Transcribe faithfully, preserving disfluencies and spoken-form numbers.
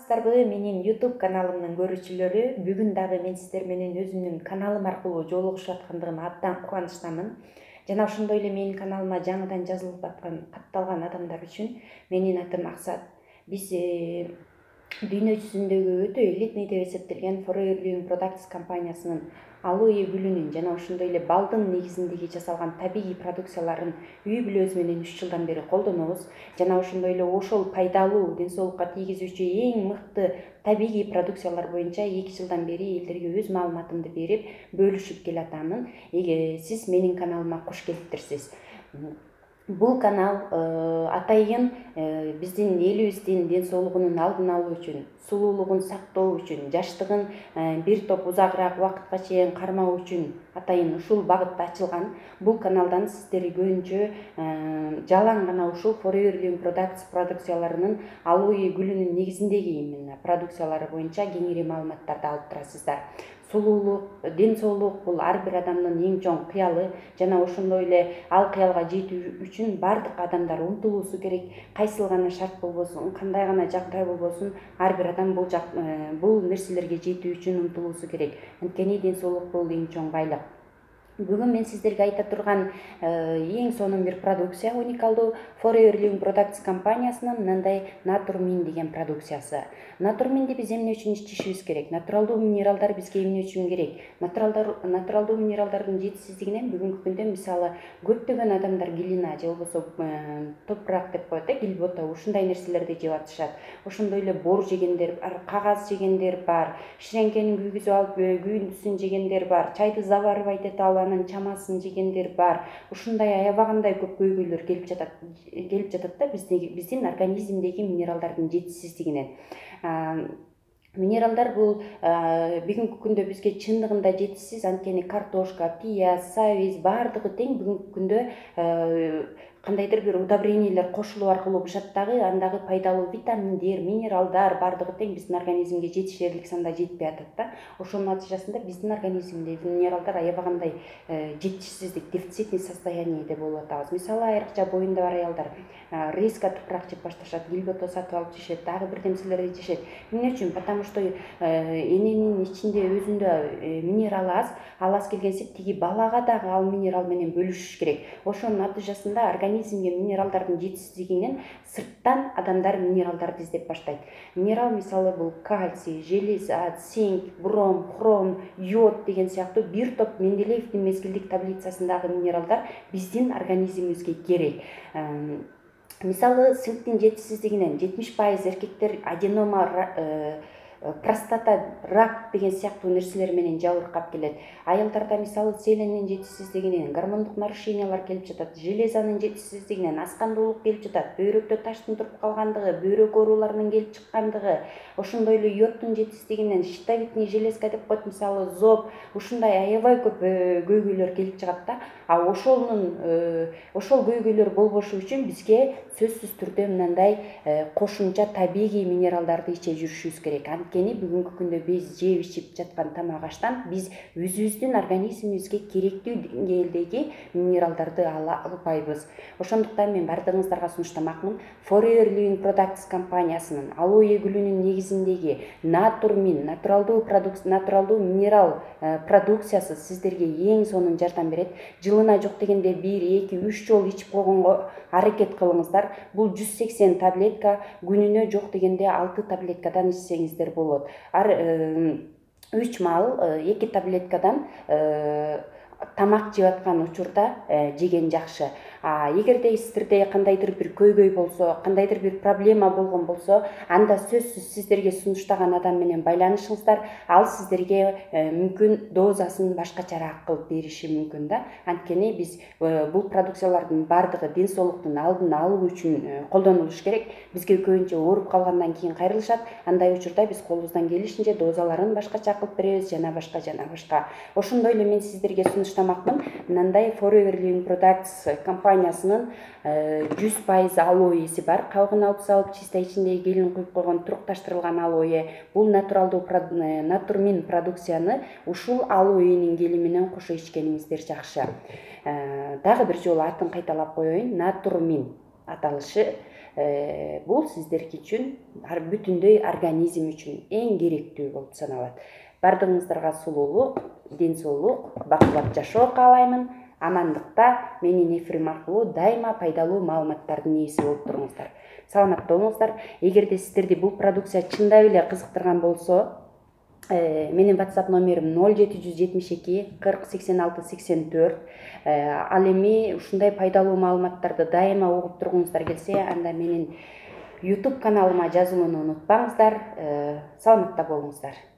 саламатсыздарбы? Менин YouTube каналымдын көрүүчүлөрү, бүгүн дагы мен сиздер менен өзүмдүн каналым аркылуу жолугушуп аткандыгыма абдан кубанычтамын. Жана ошондой эле менин каналыма жаңыдан жазылып аткан, катталган адамдар үчүн менин атым Аксат. Биз дүйнө жүзүндөгү өтө элитный деп эсептелген Forever Living Products компаниясынын алоэ гүлүнүн жана ошондой эле балдын негизиндеги жасалган табигый продукцияларын үй бүлөбүз менен үч жылдан бери колдонобуз. Жана ошондой эле ошол пайдалуу, ден соолукка тийгизүүчү эң мыкты табигый продукциялар боюнча эки жылдан бери элдерге өз маалыматымды берип, бөлүшүп келатамын. Эге сиз менин каналыма кош келиптирсиз. Бул канал атайын биздин элибиздин ден соолугунун алдын алуу үчүн, сулуулугун сактоо үчүн, жаштыгын бир топ узагыраак убакытка чейин кармоо үчүн атайын ушул багытта ачылган. Бул каналдан сиздер көбүнчө жалаң гана ушул Forever Living Products продукцияларынын алоэ гүлүнүн негизиндеги именно продукциялары боюнча кеңири маалыматтарды алып турасыздар. Сулуулук, ден соолук бул ар бир адамдын эң чоң кыялы, жана ошондой эле ал кыялга жетүү үчүн бардык адамдар умтулуусу керек. Кайсыл гана шарт болбосун, кандай гана жагдай болбосун, ар бир адам бул бул нерселерге жетүү үчүн умтулуусу керек. Анткени ден соолук бул эң чоң байлык. Бүгүн мен сиздерге айта турган эң сонун бир продукция, уникалдуу Forever Living Products компаниясынын мындай Naturmin деген продукциясы. Naturminди биз эмне үчүн ичишибиз керек? Натуралдуу минералдар бизге эмне үчүн керек? Натуралдар натуралдуу минералдардын жетишсиздигинен бүгүнкү күндө мисалы көптөгөн адамдар гилина же болбосо топурак деп коет, гилбота ушундай нерселерди жеп атышат. Ошондой эле бор жегендер бар, кагаз жегендер бар, ширеңкенин күйгүзүп алып күйүндүсүн жегендер бар, чайды заварывать эте алып анын чамасын жегендер бар. Ушундай аябагандай көп көйгөйлөр келип жатат, келип жатат да биздин организмдеги минералдардын жетишсиздигинен. Минералдар бул бүгүнкү күндө бизге чындыгында жетишсиз, анткени картошка, пияз, сабиз баардыгы тең бүгүнкү күндө кандайдыр бир удобрениялер кошулуу аркылуу бышат дагы, андагы пайдалуу витаминдер, минералдар баардыгы тең биздин организмге жетишерлик санда жетпей атат да. Ошонун натыйжасында биздин организмдеги минералдар аябагандай жетишсиздик, дефицитный состояниеде болуп атабыз. Мисалы айрыкча боюнда бар аялдар риска тупурак жеп башташат, гилбота сатып алып жешет, дагы бир нерселерди жешет. Эмне үчүн? Потому что эненин ичинде өзүндө минерал аз, ал аз келгенсип тиги балага дагы ал минерал менен бөлүшүш керек. Ошонун натыйжасында организмге минералдардын жетишсиздигинен сырттан адамдар минералдарды издеп баштайт. Минерал мисалы бул кальций, железа, цинк, бром, хром, йод деген сыяктуу бир топ Менделеевдин мезгилдик таблицасындагы минералдар биздин организмибизге керек. Мисалы цинктин жетишсиздигинен жетимиш пайыз эркектер аденома, простата, рак деген сыяктуу нерселер менен жабыркап келет. Аялдарда мисалы селенин жетишсиздигинен гормондук нарушениялар келип жатат, железанын жетишсиздигинен аскандуулук келип жатат, бөйрөктө таштын туруп калгандыгы, бөйрөк ооруларынын келип чыккандыгы, ошондой эле йодтун жетишсиздигинен щитовидный железка деп коет, мисалы зоб, ушундай аябай көп көйгөйлөр келип чыгат да. А ошонун ошол көйгөйлөр болбошу үчүн бизге сөзсүз түрдө мындай кошумча табигый минералдарды иче жүрүшүбүз керек. Анткени бүгүнкү күндө биз жеп ичип жаткан тамак аштан биз өзүбүздүн организмибизге керектүү деңгээлдеги минералдарды ала албайбыз. Ошондуктан мен бардыгыңыздарга сунуштамакмын. Forever Living Products компаниясынын алоэ гүлүнүн негизиндеги Naturmin, натуралдуу продукция, натуралдуу минерал продукциясы сиздерге эң сонун жардам берет. Жылына жок дегенде бир, эки, үч жолу ичип койгонго аракет кылыңыздар. Бул жүз сексен таблетка, күнүнө жок дегенде алты таблеткадан ичсеңиздер болот. Ар үч маал эки таблеткадан тамак жеп аткан учурда жеген жакшы. А эгерде сиздерде кандайдыр бир көйгөй болсо, кандайдыр бир проблема болгон болсо, анда сөзсүз сиздерге сунуштаган адам менен байланышыңыздар. Ал сиздерге мүмкүн дозасын башкачараак кылып бериши мүмкүн да. Анткени биз бул продукциялардын бардыгы ден соолуктун алдын алуу үчүн колдонулуш керек. Бизге көбүнчө ооруп калгандан кийин кайрылышат. Андай учурда биз колубуздан келишинче дозаларын башкача кылып беребиз, жана башка жана башка. Ошондой эле мен сиздерге сунуштамакмын. Мындай Forever Living Products компаниясынын жүз пайыз алоэси бар. Кабыгын алып салып, чисто ичиндеги гелин куюп койгон турукташтырылган алоэ. Бул натуралдуу Naturmin продукцияны ушул алоэнин гели менен кошо ичкениңиздер жакшы. Дагы бир жолу атын кайталап коеюн. Naturmin аталышы бул сиздерки үчүн бүтүндөй организм үчүн эң керектүү болуп саналат. Бардыгыңыздарга сулуулук, ден соолук, бакубат жашоо каалаймын. Амандыкта менин эфирим аркылуу дайыма пайдалуу маалыматтардын ээси болуп туруңуздар. Саламатта болуңуздар. Эгерде сиздерди бул продукция чындап эле кызыктырган болсо, менин WhatsApp номерим ноль жети жүз жетимиш эки кырк сексен алты сексен төрт. Ал эми ушундай пайдалуу маалыматтарды дайыма угуп тургуңуздар келсе, анда менин YouTube каналыма жазылууну унутпаңыздар. Саламатта болуңуздар.